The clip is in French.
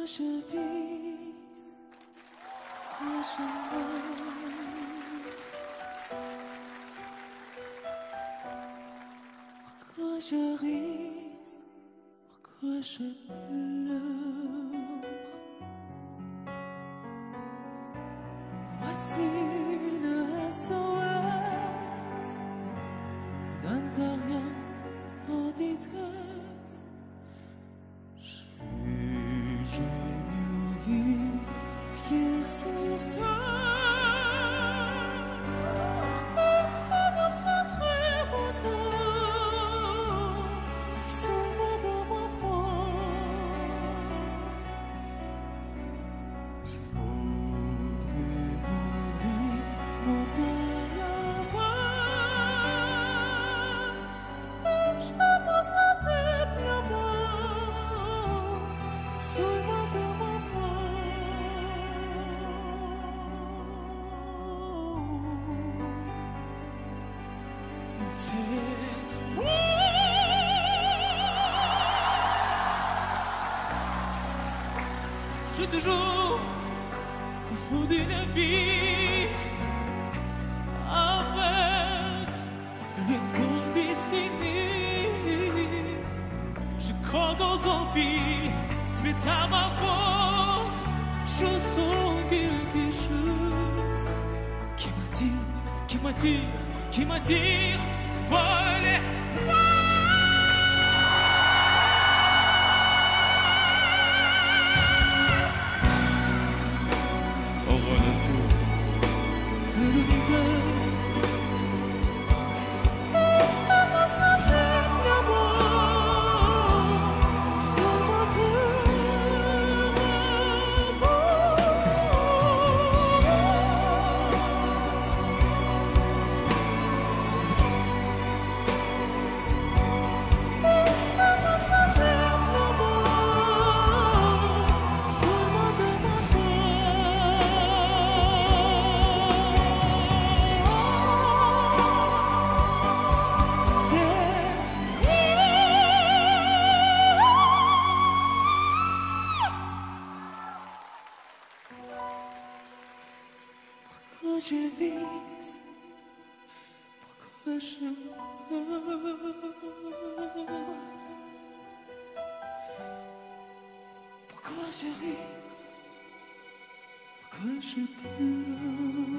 je vis, pourquoi je meurs, pourquoi je ris, pourquoi je pleure. Voici le SOS d'un rien auditrice. J'ai mûri, pierre sur terre. Je me ferai roseur, seulement dans ma peau. Je voudrais voler mon dernier je me sentais là-bas, seulement dans ma j'ai toujours fou d'une vie avec l'inconditionné. Je crois aux zombies, mais à ma force, je sens quelque chose qui m'attire, voler. Au retour de l'univers. Pourquoi je vis, pourquoi je meurs, pourquoi je ris, pourquoi je pleure.